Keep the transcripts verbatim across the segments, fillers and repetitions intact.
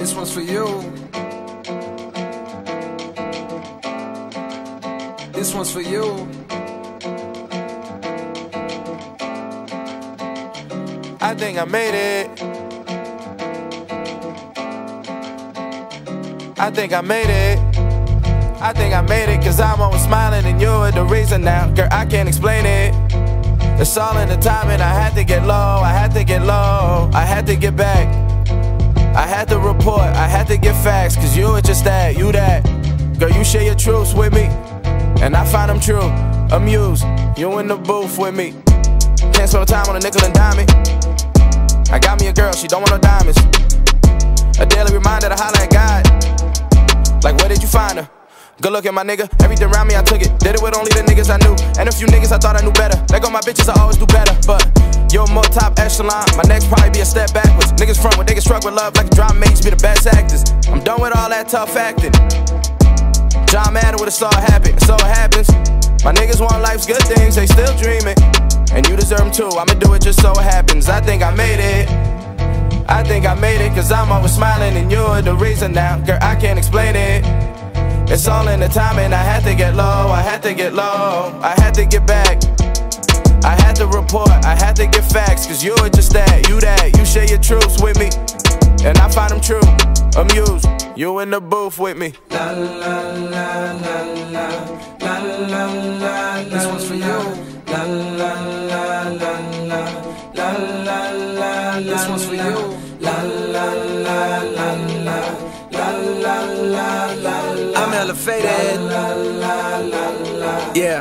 This one's for you. This one's for you. I think I made it. I think I made it. I think I made it, cause I'm always smiling and you're the reason now. Girl, I can't explain it. It's all in the timing. I had to get low, I had to get low, I had to get back. I had to report, I had to get facts, cause you were just that, you that. Girl, you share your truths with me, and I find them true. Amused, you in the booth with me. Can't spend time on a nickel and dime it. I got me a girl, she don't want no diamonds. A daily reminder to holler at God. Like, where did you find her? Good looking, my nigga. Everything around me, I took it. Did it with only the niggas I knew. And a few niggas I thought I knew better. Let go my bitches, I always do better. But you're more top echelon. My next probably be a step backwards. Niggas front when they get struck with love like a drama makes be the best actors. I'm done with all that tough acting. John Madden with a saw happen. So it happens. My niggas want life's good things, they still dreaming. And you deserve them too. I'ma do it just so it happens. I think I made it. I think I made it, cause I'm always smiling and you're the reason now. Girl, I can't explain it. It's all in the timing. I had to get low, I had to get low, I had to get back. I had to report, I had to get facts, cause you're just that, you that. You share your truths with me, and I find them true. Amused, you in the booth with me. La la la la la la la la. This one's for you. La la la la la la la la. This one's for you. La la la la la la la la la. I'm elevated. Yeah.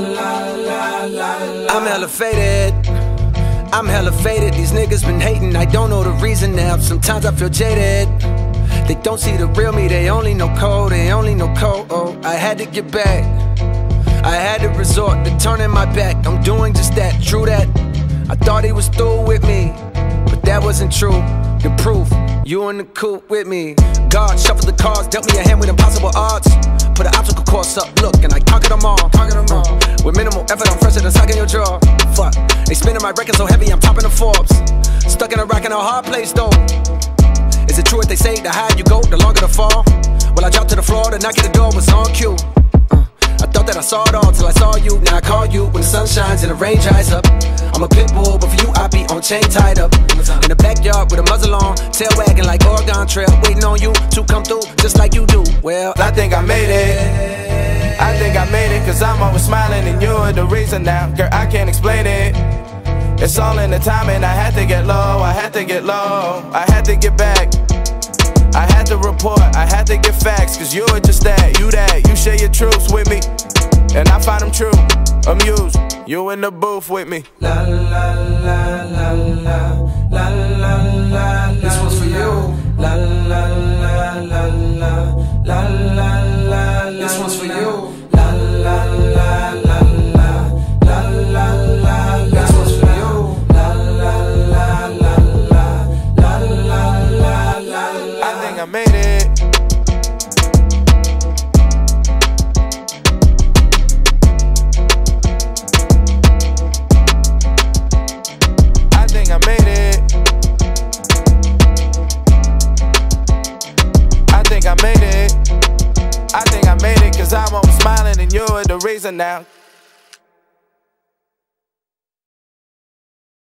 I'm elevated. I'm elevated. These niggas been hating. I don't know the reason now. Sometimes I feel jaded. They don't see the real me. They only know code. They only know code. Oh, I had to get back. I had to resort to turning my back. I'm doing just that. True that. I thought he was through with me, but that wasn't true. The proof, you in the coop with me. God shuffled the cards, dealt me a hand with impossible odds. Put an obstacle course up, look, and I conquered them all. Conquered them all. With minimal effort, I'm fresher than sucking your jaw. Fuck, they spinning my record so heavy, I'm topping the Forbes. Stuck in a rock in a hard place though. Is it true what they say, the higher you go, the longer the fall? Well, I dropped to the floor, the knock at the door was on cue. uh, I thought that I saw it all till I saw you. Now I call you when the sun shines and the rain dries up. I'm a pit bull, but for you I be on chain tied up. In the backyard with a muzzle on, tail wagging like Oregon Trail, waiting on you to come through just like you do. Well, I think I made it. I think I made it, cause I'm always smiling and you're the reason now. Girl, I can't explain it. It's all in the timing. I had to get low, I had to get low, I had to get back. I had to report, I had to get facts, cause you're just that, you that. You share your truths with me, and I find them true. Amused, you in the booth with me. La la la la la la la la. This one's for you. La la la la la la la la. This one's for you. La la la la la la la la. This one's for you. La la la la la la la la. I think I made it. I made it. I think I made it. I think I made it, cause I'm always smiling and you're the reason now.